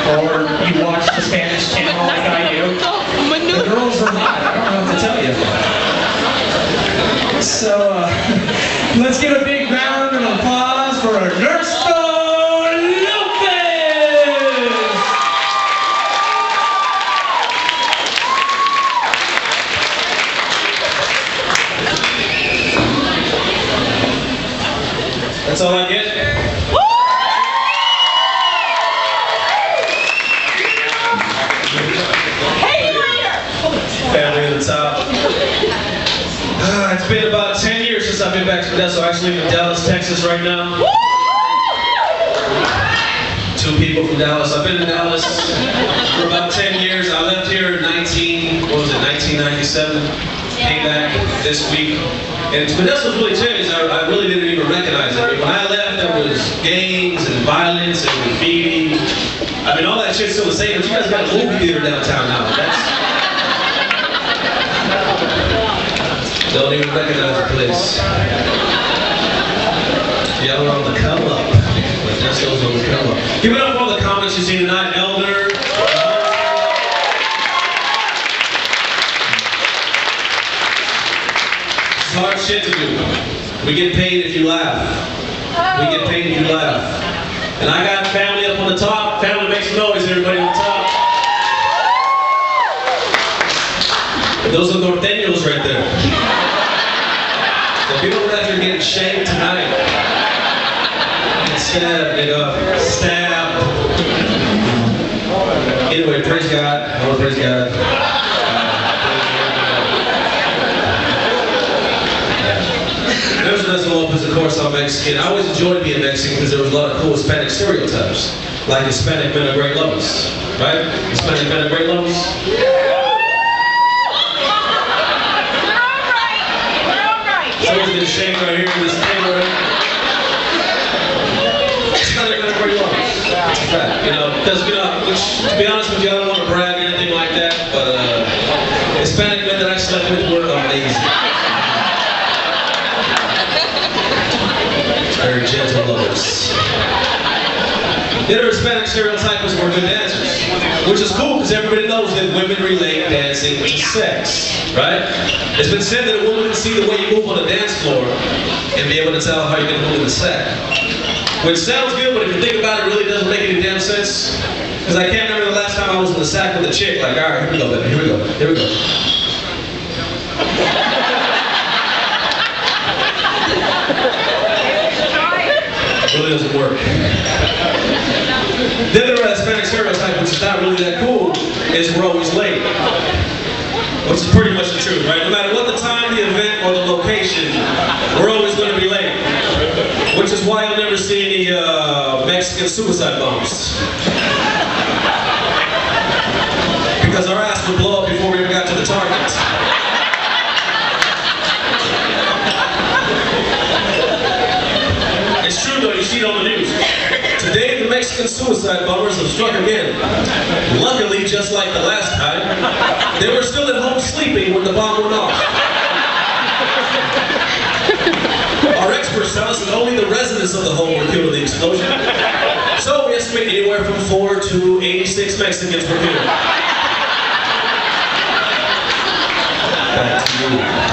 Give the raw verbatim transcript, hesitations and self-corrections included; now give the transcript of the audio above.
or you watch the Spanish channel like I do, the girls are hot. I don't know what to tell you. So, uh, let's give a big round of applause for Ernesto Lopez! That's all I get. Family at the top. Uh, it's been about ten years since I've been back to Modesto. Actually, in Dallas, Texas right now. Two people from Dallas. I've been in Dallas for about ten years. I left here in nineteen, what was it, nineteen ninety-seven. Came back this week. And Modesto's really changed. I, I really didn't even recognize it. I mean, when I left, there was gangs and violence and graffiti. I mean, all that shit's still the same, but you guys got a movie theater downtown now. That's, don't even recognize the place. Y'all are on the come up. Modesto's on the come up. Give it up for all the comments you see tonight, Elder. It's hard shit to do. We get paid if you laugh. We get paid if you laugh. And I got family up on the top. Family makes noise, everybody on the top. Those are norteños right there. So people are out here getting shanked tonight. Stab, nigga. Stab. Anyway, praise God. I want to praise God. There's Ernesto Lopez, of course, I'm Mexican. I always enjoyed being Mexican because there was a lot of cool Hispanic stereotypes. Like Hispanic men are great lovers. Right? Hispanic men are great lovers. Someone's getting shanked right here in this table, right? Hispanic men are great lovers. It's a fact, you know, because, you know, which, to be honest with you, I don't want to brag or anything like that, but uh, Hispanic men that I slept with were amazing. Very gentle lovers. The other Hispanic stereotype was we're good dancers, which is cool because everybody knows that women relate dancing to sex, right? It's been said that a woman can see the way you move on a dance floor and be able to tell how you're going to move in the sack. Which sounds good, but if you think about it, it really doesn't make any damn sense. Because I can't remember the last time I was in the sack with a chick, like, all right, here we go, baby, here we go, here we go. It really doesn't work. The other Hispanic stereotype, which is not really that cool, is we're always late. Which is pretty much the truth, right? No matter what the time, the event, or the location, we're always going to be late. Which is why you'll never see any uh, Mexican suicide bombs. Because our ass would blow up before we ever got to the target. It's true though, you see it on the news. Today the Mexican suicide bombers have struck again. Luckily, just like the last time, they were still at home sleeping when the bomb went off. Our experts tell us that only the residents of the home were killed in the explosion. So we estimate anywhere from four to eighty-six Mexicans were killed. Back to you.